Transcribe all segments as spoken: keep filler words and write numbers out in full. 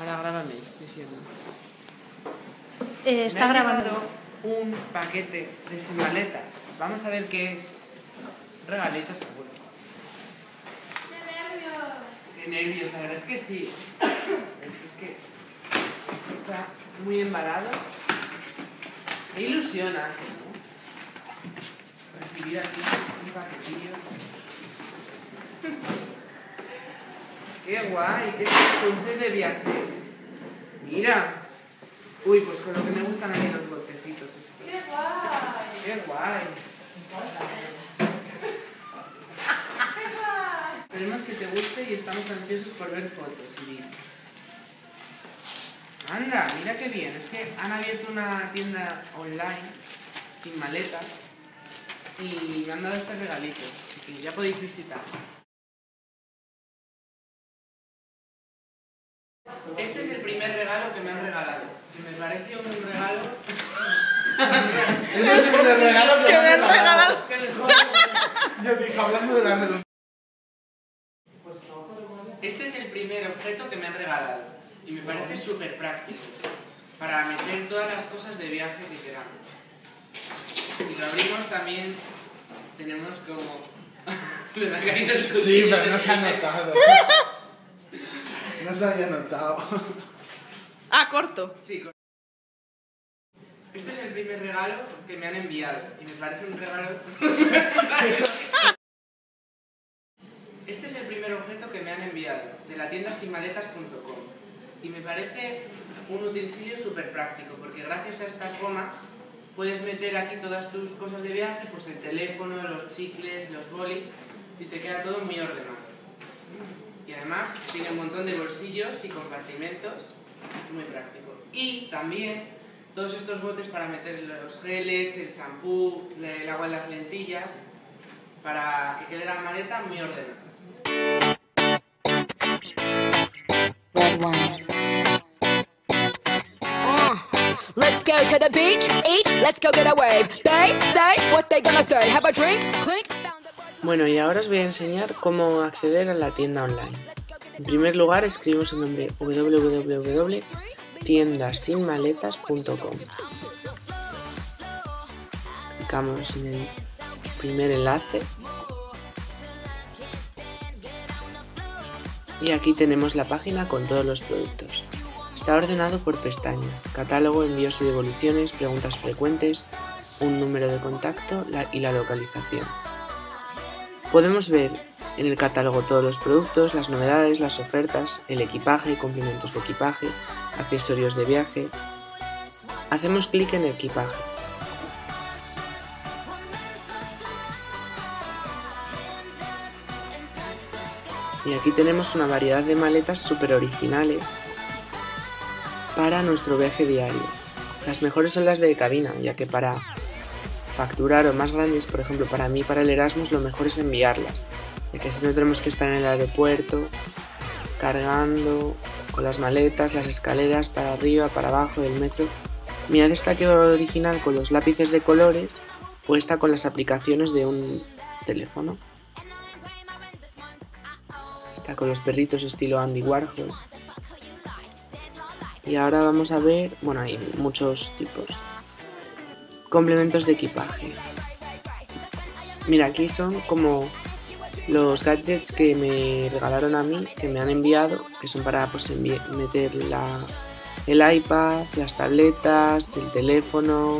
Ahora grábame diciendo. Eh, está Me ha grabando. llegado un paquete de sin maletas. Vamos a ver qué es. Regalito seguro. ¡Qué nervios! Qué nervios, la verdad es que sí. Es que está muy embalado. Me ilusiona, ¿no? Recibir aquí un paquetillo. Qué guay, qué pulse de viaje. Mira. Uy, pues con lo que me gustan a mí los botecitos estos. ¡Qué guay! Qué guay. Esperemos que te guste y estamos ansiosos por ver fotos y vídeos. Anda, mira qué bien. Es que han abierto una tienda online sin maletas y me han dado este regalito. Así que ya podéis visitar. Este es el primer regalo que me han regalado. Que me parece un regalo. Este es el primer regalo que, que me han regalado. regalado. Yo dije, hablando de la redonda. Este es el primer objeto que me han regalado y me parece súper práctico para meter todas las cosas de viaje que queramos. Si lo abrimos también tenemos como... Se me ha caído el cuchillo. Sí, pero no se ha notado. No se había notado. Ah, corto. Sí, con- este es el primer regalo que me han enviado y me parece un regalo... Este es el primer objeto que me han enviado, de la tienda sin maletas punto com, y me parece un utensilio súper práctico, porque gracias a estas gomas puedes meter aquí todas tus cosas de viaje, pues el teléfono, los chicles, los bolis, y te queda todo muy ordenado. Y además tiene un montón de bolsillos y compartimentos, muy práctico. Y también todos estos botes para meter los geles, el champú, el agua en las lentillas, para que quede la maleta muy ordenada. Red wine. Uh, let's go to the beach, each, let's go get a wave. They say what they gonna say. Have a drink, clink. Bueno, y ahora os voy a enseñar cómo acceder a la tienda online. En primer lugar, escribimos el nombre w w w punto tienda sin maletas punto com. Clicamos en el primer enlace. Y aquí tenemos la página con todos los productos. Está ordenado por pestañas: catálogo, envíos y devoluciones, preguntas frecuentes, un número de contacto y la localización. Podemos ver en el catálogo todos los productos, las novedades, las ofertas, el equipaje, complementos de equipaje, accesorios de viaje. Hacemos clic en el equipaje. Y aquí tenemos una variedad de maletas súper originales para nuestro viaje diario. Las mejores son las de cabina, ya que para facturar o más grandes, por ejemplo para mí, para el Erasmus, lo mejor es enviarlas, ya que así no tenemos que estar en el aeropuerto cargando con las maletas, las escaleras para arriba, para abajo del metro. Mirad esta que original con los lápices de colores o esta con las aplicaciones de un teléfono. Está con los perritos estilo Andy Warhol. Y ahora vamos a ver, bueno, hay muchos tipos. Complementos de equipaje. Mira, aquí son como los gadgets que me regalaron a mí, que me han enviado, que son para pues, meter la, el iPad, las tabletas, el teléfono,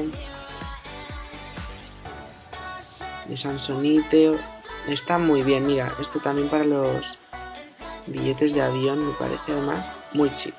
de Samsonite. Está muy bien, mira, esto también para los billetes de avión me parece además muy chic.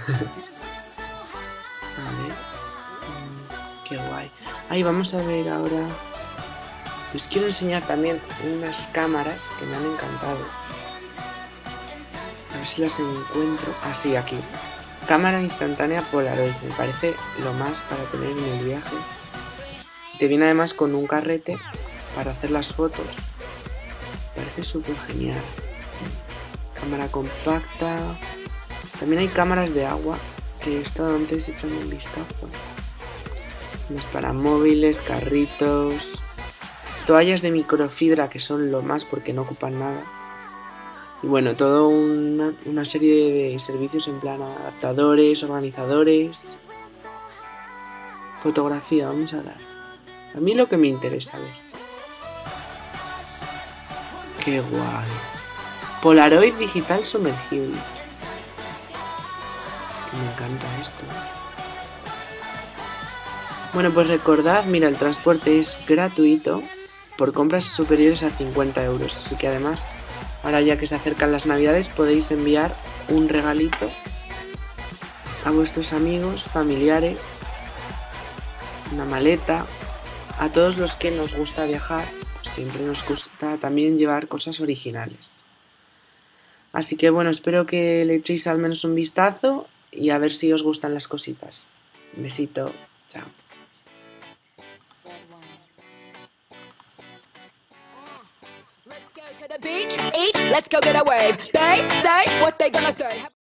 A ver. Qué guay. Ahí vamos a ver ahora. Les quiero enseñar también unas cámaras que me han encantado. A ver si las encuentro. Ah, sí, aquí. Cámara instantánea Polaroid. Me parece lo más para tener en el viaje. Te viene además con un carrete para hacer las fotos. Me parece súper genial. Cámara compacta. También hay cámaras de agua que he estado antes echando un vistazo. Unas para móviles, carritos, toallas de microfibra que son lo más porque no ocupan nada. Y bueno, toda una, una serie de servicios en plan adaptadores, organizadores, fotografía, vamos a dar. A mí lo que me interesa ver. ¡Qué guay! Polaroid digital sumergible. Es que me encanta esto. Bueno, pues recordad, mira, el transporte es gratuito por compras superiores a cincuenta euros. Así que además, ahora ya que se acercan las navidades, podéis enviar un regalito a vuestros amigos, familiares, una maleta. A todos los que nos gusta viajar, pues siempre nos gusta también llevar cosas originales. Así que bueno, espero que le echéis al menos un vistazo y a ver si os gustan las cositas. Un besito, chao. Let's go to the beach, each, let's go get a wave. They say what they gonna say.